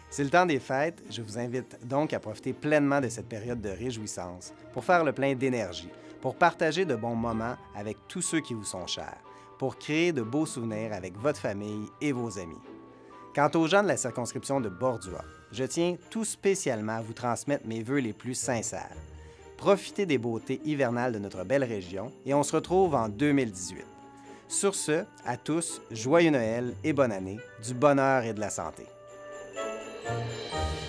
C'est le temps des fêtes, je vous invite donc à profiter pleinement de cette période de réjouissance pour faire le plein d'énergie, pour partager de bons moments avec tous ceux qui vous sont chers, pour créer de beaux souvenirs avec votre famille et vos amis. Quant aux gens de la circonscription de Bordua, je tiens tout spécialement à vous transmettre mes vœux les plus sincères. Profitez des beautés hivernales de notre belle région et on se retrouve en 2018. Sur ce, à tous, joyeux Noël et bonne année, du bonheur et de la santé.